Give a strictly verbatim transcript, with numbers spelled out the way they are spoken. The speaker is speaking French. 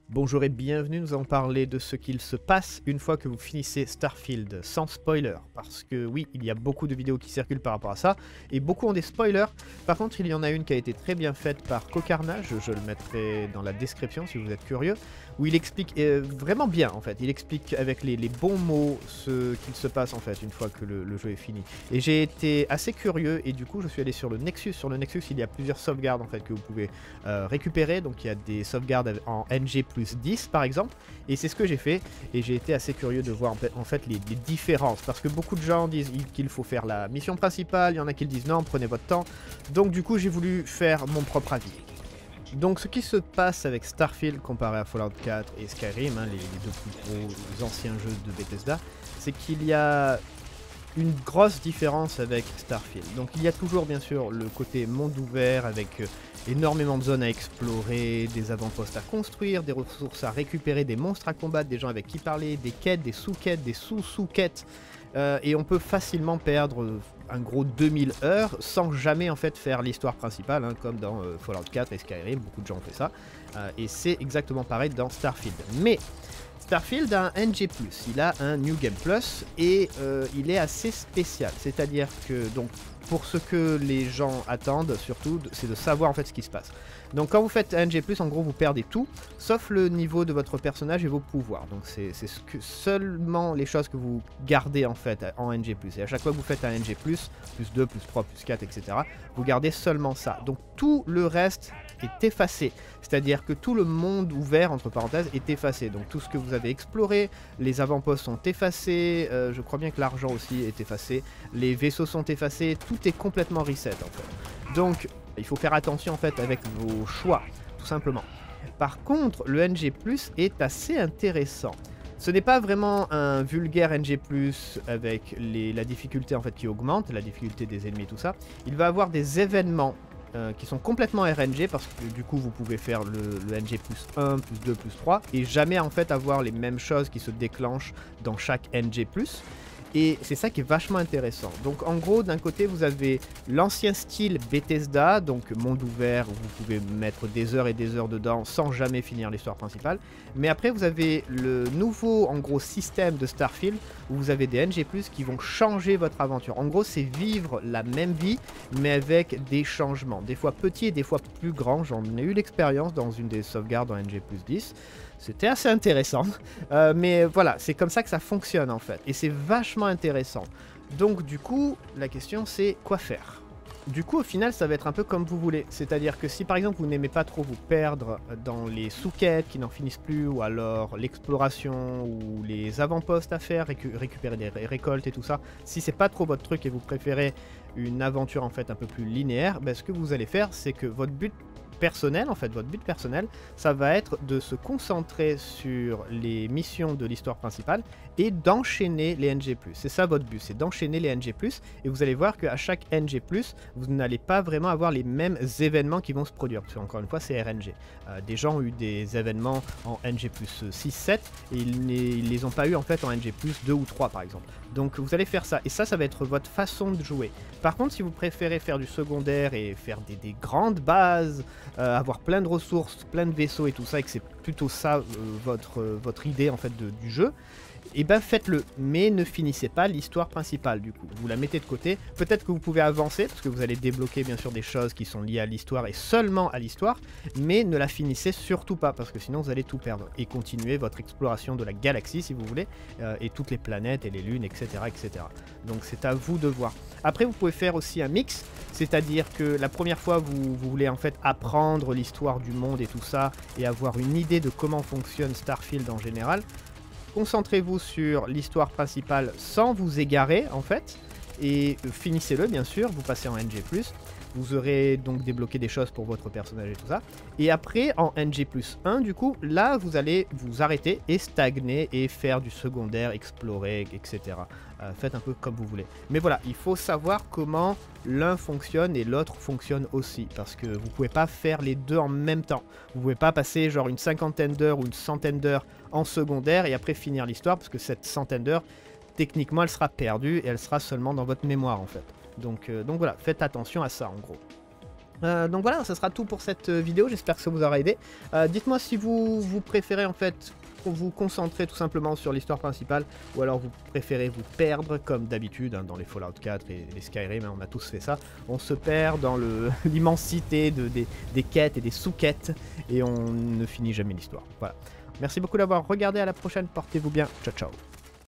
Bonjour et bienvenue, nous allons parler de ce qu'il se passe une fois que vous finissez Starfield, sans spoiler, parce que oui, il y a beaucoup de vidéos qui circulent par rapport à ça, et beaucoup ont des spoilers. Par contre, il y en a une qui a été très bien faite par Cocarnage, je le mettrai dans la description si vous êtes curieux, où il explique euh, vraiment bien en fait, il explique avec les, les bons mots ce qu'il se passe en fait une fois que le, le jeu est fini. Et j'ai été assez curieux et du coup je suis allé sur le Nexus, sur le Nexus il y a plusieurs sauvegardes en fait que vous pouvez euh, récupérer, donc il y a des sauvegardes en N G plus dix par exemple, et c'est ce que j'ai fait, et j'ai été assez curieux de voir en fait les, les différences, parce que beaucoup de gens disent qu'il faut faire la mission principale, il y en a qui disent non, prenez votre temps, donc du coup j'ai voulu faire mon propre avis. Donc ce qui se passe avec Starfield comparé à Fallout quatre et Skyrim, hein, les, les deux plus gros anciens jeux de Bethesda, c'est qu'il y a une grosse différence avec Starfield. Donc il y a toujours bien sûr le côté monde ouvert avec euh, énormément de zones à explorer, des avant-postes à construire, des ressources à récupérer, des monstres à combattre, des gens avec qui parler, des quêtes, des sous-quêtes, des sous-sous-quêtes. Euh, et on peut facilement perdre un gros deux mille heures sans jamais en fait faire l'histoire principale, hein, comme dans euh, Fallout quatre et Skyrim, beaucoup de gens ont fait ça. Euh, et c'est exactement pareil dans Starfield. Mais Starfield a un N G plus, il a un New Game Plus et euh, il est assez spécial. C'est-à-dire que, donc, pour ce que les gens attendent surtout, c'est de savoir en fait ce qui se passe. Donc quand vous faites N G plus, en gros vous perdez tout, sauf le niveau de votre personnage et vos pouvoirs. Donc c'est ce que, seulement les choses que vous gardez en fait en N G plus. Et à chaque fois que vous faites un N G plus, plus deux, plus trois, plus quatre, et cetera, vous gardez seulement ça. Donc tout le reste est effacé. C'est-à-dire que tout le monde ouvert, entre parenthèses, est effacé. Donc tout ce que vous avez exploré, les avant-postes sont effacés, euh, je crois bien que l'argent aussi est effacé, les vaisseaux sont effacés, tout est complètement reset en fait. Donc il faut faire attention en fait avec vos choix, tout simplement. Par contre, le N G plus est assez intéressant. Ce n'est pas vraiment un vulgaire N G plus avec les, la difficulté en fait qui augmente, la difficulté des ennemis et tout ça. Il va avoir des événements euh, qui sont complètement R N G parce que du coup vous pouvez faire le, le N G plus un, plus deux, plus trois et jamais en fait avoir les mêmes choses qui se déclenchent dans chaque N G plus. Et c'est ça qui est vachement intéressant. Donc en gros, d'un côté, vous avez l'ancien style Bethesda, donc monde ouvert, où vous pouvez mettre des heures et des heures dedans sans jamais finir l'histoire principale. Mais après, vous avez le nouveau, en gros, système de Starfield, où vous avez des N G plus, qui vont changer votre aventure. En gros, c'est vivre la même vie, mais avec des changements. Des fois petits et des fois plus grands. J'en ai eu l'expérience dans une des sauvegardes en N G plus dix. C'était assez intéressant, euh, mais voilà, c'est comme ça que ça fonctionne en fait, et c'est vachement intéressant. Donc du coup, la question c'est quoi faire? Du coup, au final, ça va être un peu comme vous voulez, c'est-à-dire que si par exemple vous n'aimez pas trop vous perdre dans les sous-quêtes qui n'en finissent plus, ou alors l'exploration, ou les avant-postes à faire, récu récupérer des ré récoltes et tout ça, si c'est pas trop votre truc et vous préférez une aventure en fait un peu plus linéaire, ben, ce que vous allez faire, c'est que votre but personnel, en fait, votre but personnel, ça va être de se concentrer sur les missions de l'histoire principale et d'enchaîner les N G plus. C'est ça votre but, c'est d'enchaîner les N G plus, et vous allez voir qu'à chaque N G plus, vous n'allez pas vraiment avoir les mêmes événements qui vont se produire, parce qu'encore une fois, c'est R N G. Euh, des gens ont eu des événements en N G plus six, sept, et ils ne les ont pas eu en fait en N G plus deux ou trois par exemple. Donc vous allez faire ça, et ça, ça va être votre façon de jouer. Par contre, si vous préférez faire du secondaire et faire des, des grandes bases, Euh, avoir plein de ressources, plein de vaisseaux et tout ça, et que c'est plutôt ça euh, votre, euh, votre idée en fait de, du jeu, et ben faites-le, mais ne finissez pas l'histoire principale du coup. Vous la mettez de côté, peut-être que vous pouvez avancer, parce que vous allez débloquer bien sûr des choses qui sont liées à l'histoire et seulement à l'histoire, mais ne la finissez surtout pas, parce que sinon vous allez tout perdre, et continuer votre exploration de la galaxie si vous voulez, euh, et toutes les planètes et les lunes, et cetera et cetera. Donc c'est à vous de voir. Après vous pouvez faire aussi un mix, c'est-à-dire que la première fois vous, vous voulez en fait apprendre l'histoire du monde et tout ça, et avoir une idée de comment fonctionne Starfield en général. Concentrez-vous sur l'histoire principale sans vous égarer en fait, et finissez-le bien sûr, vous passez en N G plus, vous aurez donc débloqué des choses pour votre personnage et tout ça, et après en N G plus un du coup, là vous allez vous arrêter et stagner et faire du secondaire, explorer, et cetera. Euh, faites un peu comme vous voulez. Mais voilà, il faut savoir comment l'un fonctionne et l'autre fonctionne aussi, parce que vous pouvez pas faire les deux en même temps. Vous pouvez pas passer genre une cinquantaine d'heures ou une centaine d'heures en secondaire et après finir l'histoire, parce que cette centaine d'heures, techniquement elle sera perdue et elle sera seulement dans votre mémoire en fait. Donc, euh, donc voilà, faites attention à ça en gros. Euh, donc voilà, ça sera tout pour cette vidéo, j'espère que ça vous aura aidé. Euh, Dites-moi si vous, vous préférez en fait vous concentrer tout simplement sur l'histoire principale, ou alors vous préférez vous perdre comme d'habitude hein, dans les Fallout quatre et les Skyrim, hein, on a tous fait ça. On se perd dans l'immensité de, des, des quêtes et des sous-quêtes, et on ne finit jamais l'histoire. Voilà. Merci beaucoup d'avoir regardé, à la prochaine, portez-vous bien, ciao ciao.